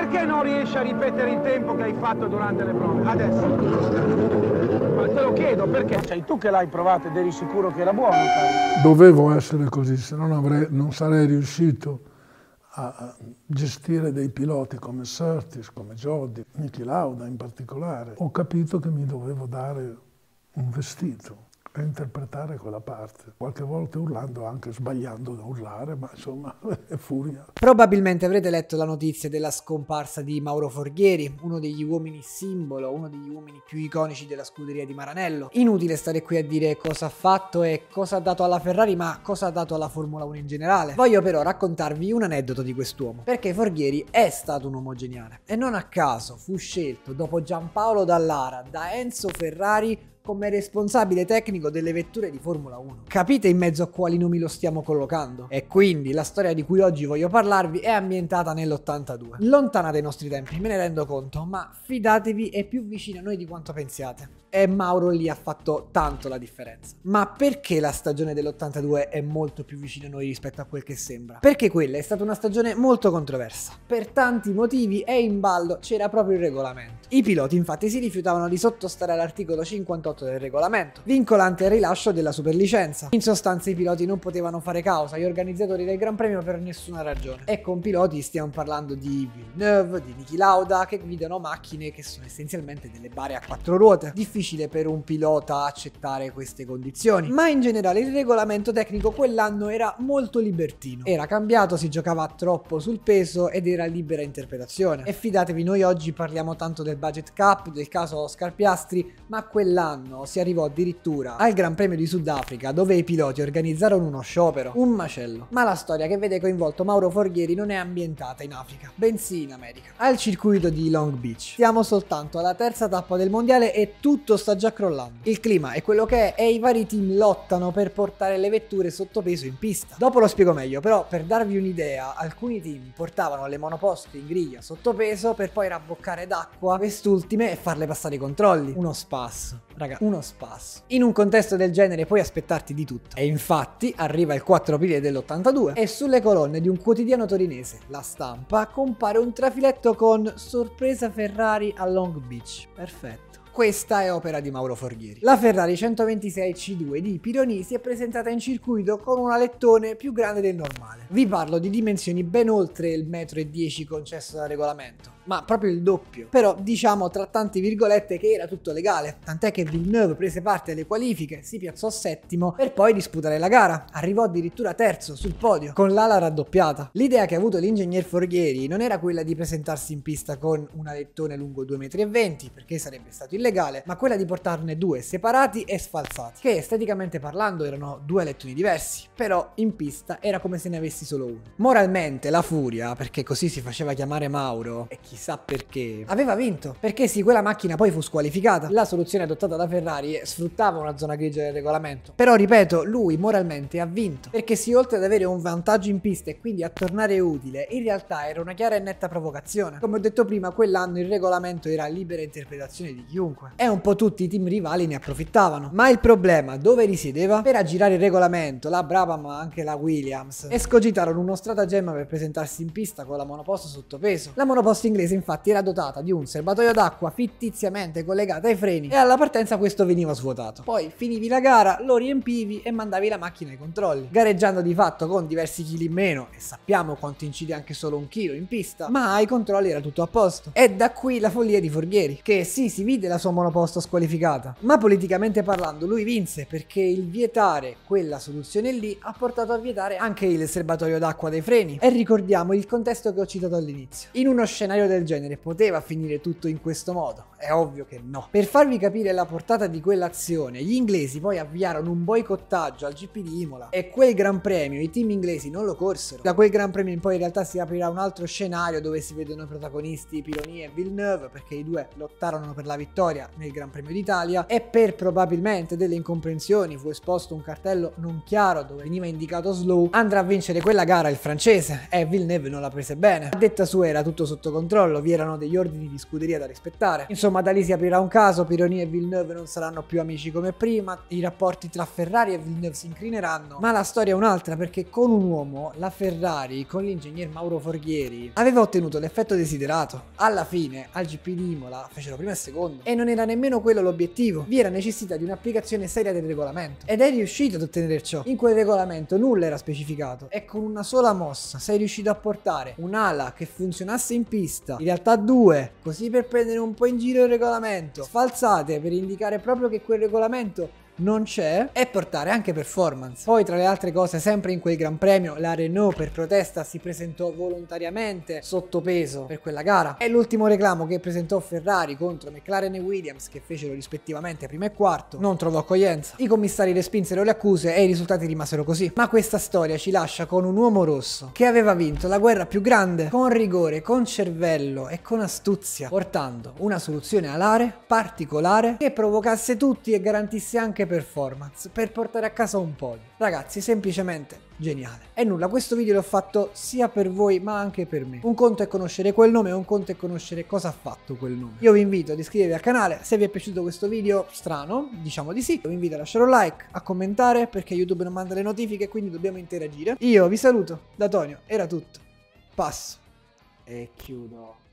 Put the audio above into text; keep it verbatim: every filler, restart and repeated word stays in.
perché non riesci a ripetere il tempo che hai fatto durante le prove? Adesso. Ma te lo chiedo, perché sei tu che l'hai provato ed eri sicuro che era buono, caro? Dovevo essere così, se no non, avrei, non sarei riuscito a gestire dei piloti come Surtees, come Jody, Niki Lauda in particolare. Ho capito che mi dovevo dare un vestito e interpretare quella parte, qualche volta urlando, anche sbagliando da urlare, ma insomma è furia. Probabilmente avrete letto la notizia della scomparsa di Mauro Forghieri, uno degli uomini simbolo, uno degli uomini più iconici della scuderia di Maranello. Inutile stare qui a dire cosa ha fatto e cosa ha dato alla Ferrari, ma cosa ha dato alla Formula uno in generale. Voglio però raccontarvi un aneddoto di quest'uomo, perché Forghieri è stato un uomo geniale e non a caso fu scelto dopo Giampaolo Dallara da Enzo Ferrari come responsabile tecnico delle vetture di Formula uno. Capite in mezzo a quali nomi lo stiamo collocando? E quindi la storia di cui oggi voglio parlarvi è ambientata nell'ottantadue. Lontana dai nostri tempi, me ne rendo conto, ma fidatevi, è più vicina a noi di quanto pensiate. E Mauro lì ha fatto tanto la differenza. Ma perché la stagione dell'ottantadue è molto più vicina a noi rispetto a quel che sembra? Perché quella è stata una stagione molto controversa. Per tanti motivi e in ballo c'era proprio il regolamento. I piloti infatti si rifiutavano di sottostare all'articolo cinquantotto del regolamento, vincolante il rilascio della superlicenza. In sostanza i piloti non potevano fare causa agli organizzatori del Gran Premio per nessuna ragione. E con piloti stiamo parlando di Villeneuve, di Niki Lauda, che guidano macchine che sono essenzialmente delle bare a quattro ruote. Difficile per un pilota accettare queste condizioni, ma in generale il regolamento tecnico quell'anno era molto libertino. Era cambiato, si giocava troppo sul peso ed era libera interpretazione. E fidatevi, noi oggi parliamo tanto del budget cap, del caso Oscar Piastri, ma quell'anno si arrivò addirittura al Gran Premio di Sudafrica, dove i piloti organizzarono uno sciopero, un macello. Ma la storia che vede coinvolto Mauro Forghieri non è ambientata in Africa, bensì in America, al circuito di Long Beach. Siamo soltanto alla terza tappa del mondiale e tutto sta già crollando. Il clima è quello che è e i vari team lottano per portare le vetture sottopeso in pista. Dopo lo spiego meglio, però per darvi un'idea, alcuni team portavano le monoposte in griglia sottopeso per poi rabboccare d'acqua quest'ultime e farle passare i controlli. Uno spasso, raga, uno spasso. In un contesto del genere puoi aspettarti di tutto. E infatti arriva il quattro aprile dell'ottantadue e sulle colonne di un quotidiano torinese, La Stampa, compare un trafiletto con "Sorpresa Ferrari a Long Beach". Perfetto. Questa è opera di Mauro Forghieri. La Ferrari centoventisei C due di Pironi si è presentata in circuito con un alettone più grande del normale. Vi parlo di dimensioni ben oltre il metro e dieci concesso dal regolamento, ma proprio il doppio. Però diciamo tra tante virgolette che era tutto legale, tant'è che Villeneuve prese parte alle qualifiche, si piazzò settimo per poi disputare la gara. Arrivò addirittura terzo sul podio, con l'ala raddoppiata. L'idea che ha avuto l'ingegner Forghieri non era quella di presentarsi in pista con un alettone lungo due virgola venti metri, perché sarebbe stato illegale, ma quella di portarne due separati e sfalsati, che esteticamente parlando erano due alettoni diversi, però in pista era come se ne avessi solo uno. Moralmente la Furia, perché così si faceva chiamare Mauro, e chissà perché, aveva vinto, perché sì, quella macchina poi fu squalificata. La soluzione adottata da Ferrari sfruttava una zona grigia del regolamento, però ripeto, lui moralmente ha vinto, perché sì, oltre ad avere un vantaggio in pista e quindi a tornare utile, in realtà era una chiara e netta provocazione. Come ho detto prima, quell'anno il regolamento era libera interpretazione di chiunque, e un po' tutti i team rivali ne approfittavano. Ma il problema dove risiedeva? Per aggirare il regolamento, la Brabham ma anche la Williams escogitarono uno stratagemma per presentarsi in pista con la monoposto sottopeso. La monoposto inglese infatti era dotata di un serbatoio d'acqua fittiziamente collegato ai freni e alla partenza questo veniva svuotato. Poi finivi la gara, lo riempivi e mandavi la macchina ai controlli, gareggiando di fatto con diversi chili in meno, e sappiamo quanto incide anche solo un chilo in pista, ma ai controlli era tutto a posto. E da qui la follia di Forghieri, che sì, si vide la sua monoposto squalificata, ma politicamente parlando lui vinse, perché il vietare quella soluzione lì ha portato a vietare anche il serbatoio d'acqua dei freni. E ricordiamo il contesto che ho citato all'inizio. In uno scenario del genere poteva finire tutto in questo modo? È ovvio che no. Per farvi capire la portata di quell'azione, gli inglesi poi avviarono un boicottaggio al G P di Imola, e quel Gran Premio i team inglesi non lo corsero. Da quel Gran Premio in poi in realtà si aprirà un altro scenario dove si vedono i protagonisti Pironi e Villeneuve, perché i due lottarono per la vittoria vittoria nel Gran Premio d'Italia e per probabilmente delle incomprensioni fu esposto un cartello non chiaro dove veniva indicato slow. Andrà a vincere quella gara il francese e Villeneuve non la prese bene. A detta sua era tutto sotto controllo, vi erano degli ordini di scuderia da rispettare. Insomma, da lì si aprirà un caso, Pironi e Villeneuve non saranno più amici come prima, i rapporti tra Ferrari e Villeneuve si incrineranno, ma la storia è un'altra, perché con un uomo, la Ferrari, con l'ingegner Mauro Forghieri, aveva ottenuto l'effetto desiderato. Alla fine, al G P di Imola, fecero primo e secondo, e non era nemmeno quello l'obiettivo, vi era necessità di un'applicazione seria del regolamento, ed è riuscito ad ottenere ciò. In quel regolamento nulla era specificato, e con una sola mossa sei riuscito a portare un'ala che funzionasse in pista, in realtà due, così per prendere un po' in giro il regolamento, sfalsate per indicare proprio che quel regolamento non c'è, e portare anche performance. Poi, tra le altre cose, sempre in quel Gran Premio la Renault per protesta si presentò volontariamente sottopeso per quella gara, e l'ultimo reclamo che presentò Ferrari contro McLaren e Williams, che fecero rispettivamente primo e quarto, non trovò accoglienza. I commissari respinsero le accuse e i risultati rimasero così. Ma questa storia ci lascia con un uomo rosso che aveva vinto la guerra più grande con rigore, con cervello e con astuzia, portando una soluzione alare particolare che provocasse tutti e garantisse anche performance per portare a casa un podio. Ragazzi, semplicemente geniale. E nulla, questo video l'ho fatto sia per voi ma anche per me. Un conto è conoscere quel nome, un conto è conoscere cosa ha fatto quel nome. Io vi invito ad iscrivervi al canale se vi è piaciuto questo video strano, diciamo di sì. Vi invito a lasciare un like, a commentare, perché YouTube non manda le notifiche, quindi dobbiamo interagire. Io vi saluto, da Tonio era tutto. Passo e chiudo.